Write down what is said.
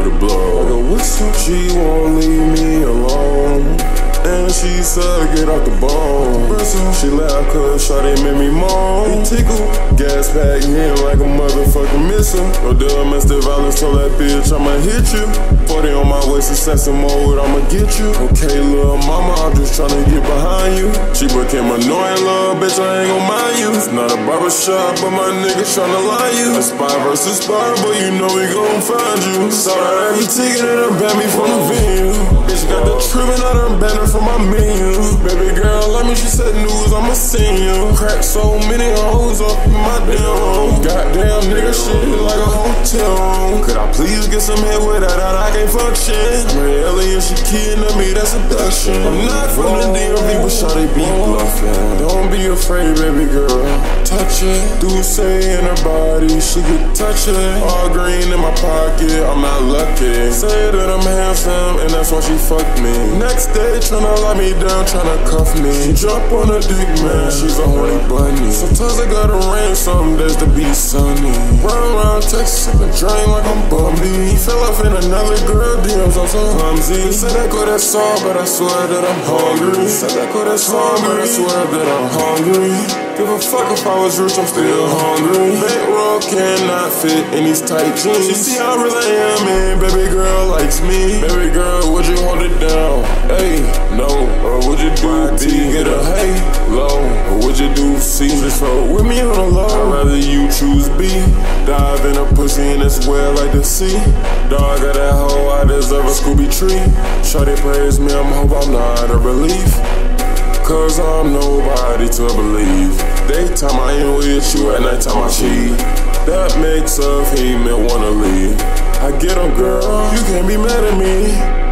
to blow. Like a whistle, she won't leave me alone. And she said, get off the bone. She laughed cause shawty made me moan. It tickle, gas pack in like a motherfucking missile. No domestic violence, told that bitch I'ma hit you. 40 on my waist, assassin mode, I'ma get you. Okay, little mama, I'm just tryna get behind you. She became annoying, little bitch, I ain't gon' mind you. It's not a barbershop, but my niggas tryna lie you. A spy versus spy, but you know we gon' find you. Sorry, every ticket that done banned me from the venue. Bitch got the trippin', I done banned her from my menu. Baby girl like me, she said news, I'ma send you. Crack so many hoes up in my damn. Goddamn nigga shit like a hotel. Could I please get some head with that? I can't function. I'm an alien, she kidnapped me, that's abduction. I'm not from the DMV, but shawty be bluffing. Don't be afraid, baby girl. Touch it. Do say in her body, she could touch it. All green in my pocket, I'm not lucky. Say that I'm handsome, and that's why she fucked me. Next day, tryna lock me down, tryna cuff me. She jump on a dick, man, she's a horny bunny. Sometimes I gotta rain, some days to be sunny. Run around Texas, sip and drain like I'm Bumby. Fell off in another girl, DMs, I'm so clumsy. Said I could have saw, but I swear that I'm hungry. Said I could have saw, but I swear that I'm hungry. Give a fuck if I was rich, I'm still hungry. Bankroll cannot fit in these tight jeans. She see how real I am, and baby girl likes me. Baby girl, would you hold it down? Hey, no, or would you do B? Get a hey, low, or would you do C? Just roll with me on the low. I'd rather you choose B. Dive in a pussy and it's where I like to see. Dog got that hoe, I deserve a Scooby tree. Shawty praise me, I'm hope I'm not a relief. Cause I'm nobody to believe. Daytime I ain't with you, at nighttime I cheat. That makes a female wanna leave. I get 'em, girl, you can't be mad at me.